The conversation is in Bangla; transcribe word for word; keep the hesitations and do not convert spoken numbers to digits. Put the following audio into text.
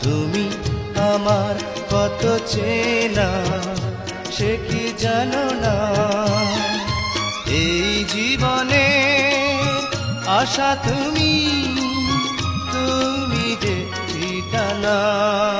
তুমি আমার কত চেনা সে কি জানো না। এই জীবনে আশা তুমি, তুমি যে ঠিকানা।